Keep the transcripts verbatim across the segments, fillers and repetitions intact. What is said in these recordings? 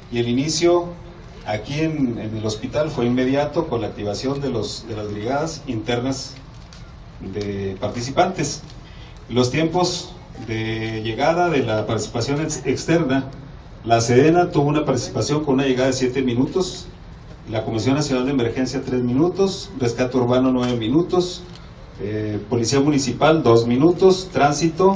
y el inicio aquí en, en el hospital fue inmediato con la activación de, los, de las brigadas internas de participantes. Los tiempos de llegada de la participación ex externa, la Sedena tuvo una participación con una llegada de siete minutos, la Comisión Nacional de Emergencia tres minutos, Rescate Urbano nueve minutos, eh, Policía Municipal dos minutos, Tránsito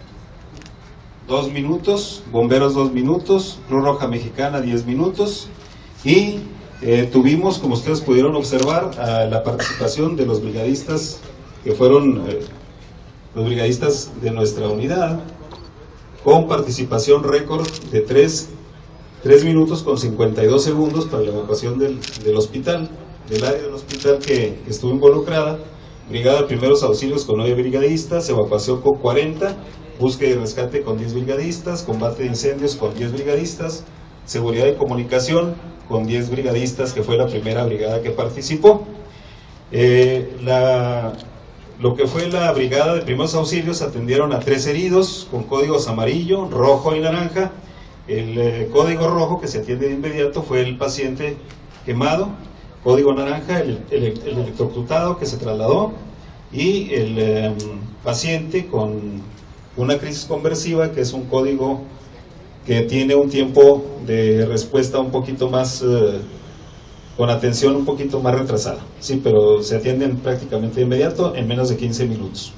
dos minutos, Bomberos dos minutos, Cruz Roja Mexicana diez minutos y eh, tuvimos, como ustedes pudieron observar, a la participación de los brigadistas que fueron eh, los brigadistas de nuestra unidad, con participación récord de tres minutos con cincuenta y dos segundos para la evacuación del, del hospital, del área del hospital que, que estuvo involucrada. Brigada de Primeros Auxilios con nueve brigadistas, evacuación con cuarenta, búsqueda y rescate con diez brigadistas, combate de incendios con diez brigadistas, seguridad y comunicación con diez brigadistas, que fue la primera brigada que participó. Eh, la, lo que fue la Brigada de Primeros Auxilios atendieron a tres heridos con códigos amarillo, rojo y naranja. El eh, código rojo que se atiende de inmediato fue el paciente quemado, código naranja el, el, el electrocutado que se trasladó y el eh, paciente con una crisis conversiva, que es un código que tiene un tiempo de respuesta un poquito más, eh, con atención un poquito más retrasada, sí, pero se atienden prácticamente de inmediato en menos de quince minutos.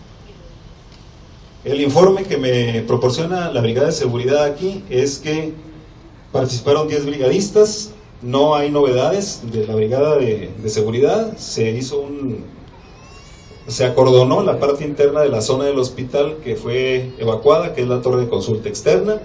El informe que me proporciona la Brigada de Seguridad aquí es que participaron diez brigadistas, no hay novedades de la Brigada de, de Seguridad, se hizo un, se acordonó la parte interna de la zona del hospital que fue evacuada, que es la torre de consulta externa.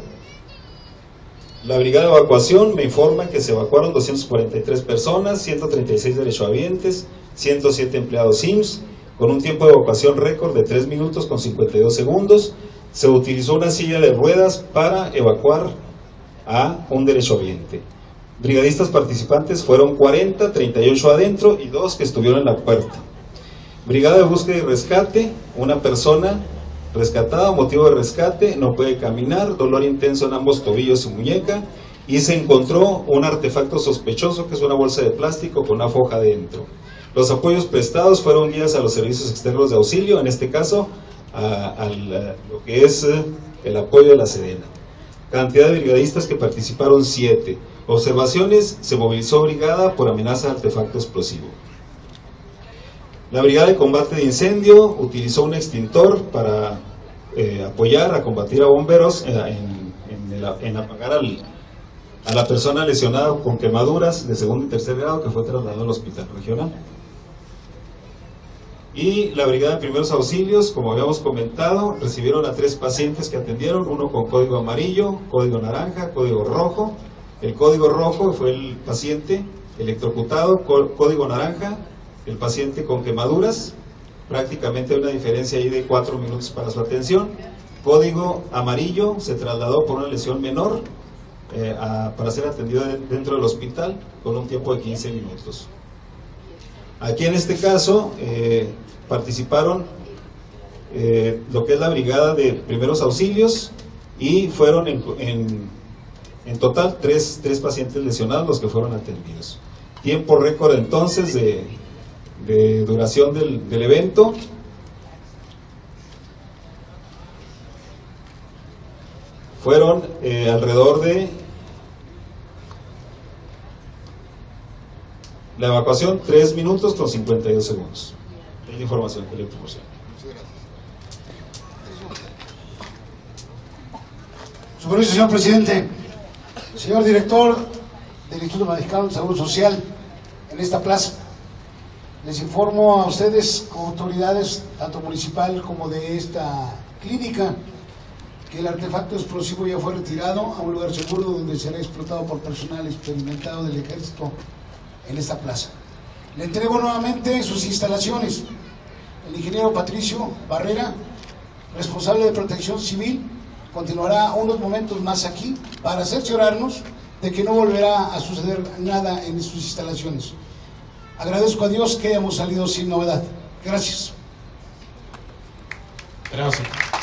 La Brigada de Evacuación me informa que se evacuaron doscientas cuarenta y tres personas, ciento treinta y seis derechohabientes, ciento siete empleados I M S S, con un tiempo de evacuación récord de tres minutos con cincuenta y dos segundos. Se utilizó una silla de ruedas para evacuar a un derechohabiente. Brigadistas participantes fueron cuarenta, treinta y ocho adentro y dos que estuvieron en la puerta. Brigada de Búsqueda y Rescate, una persona rescatada, motivo de rescate, no puede caminar, dolor intenso en ambos tobillos y muñeca, y se encontró un artefacto sospechoso que es una bolsa de plástico con una foja dentro. Los apoyos prestados fueron guías a los servicios externos de auxilio, en este caso a, a, la, lo que es el apoyo de la Sedena. Cantidad de brigadistas que participaron, siete. Observaciones: se movilizó brigada por amenaza de artefacto explosivo. La Brigada de Combate de Incendio utilizó un extintor para eh, apoyar a combatir a bomberos eh, en, en, el, en apagar al, a la persona lesionada con quemaduras de segundo y tercer grado, que fue trasladado al hospital regional. Y la Brigada de Primeros Auxilios, como habíamos comentado, recibieron a tres pacientes que atendieron, uno con código amarillo, código naranja, código rojo. El código rojo fue el paciente electrocutado, código naranja, el paciente con quemaduras, prácticamente hay una diferencia ahí de cuatro minutos para su atención. Código amarillo se trasladó por una lesión menor eh, a, para ser atendido de, dentro del hospital con un tiempo de quince minutos. Aquí en este caso eh, participaron eh, lo que es la Brigada de Primeros Auxilios y fueron en, en, en total tres, tres pacientes lesionados los que fueron atendidos. Tiempo récord entonces de, de duración del, del evento. Fueron eh, alrededor de la evacuación, tres minutos con cincuenta y dos segundos. Es la información que le proporciono. Su permiso, señor presidente. Señor director del Instituto Mexicano de Seguro Social, en esta plaza, les informo a ustedes, como autoridades, tanto municipal como de esta clínica, que el artefacto explosivo ya fue retirado a un lugar seguro donde será explotado por personal experimentado del Ejército en esta plaza. Le entrego nuevamente sus instalaciones. El ingeniero Patricio Barrera, responsable de Protección Civil, continuará unos momentos más aquí para cerciorarnos de que no volverá a suceder nada en sus instalaciones. Agradezco a Dios que hayamos salido sin novedad. Gracias. Gracias.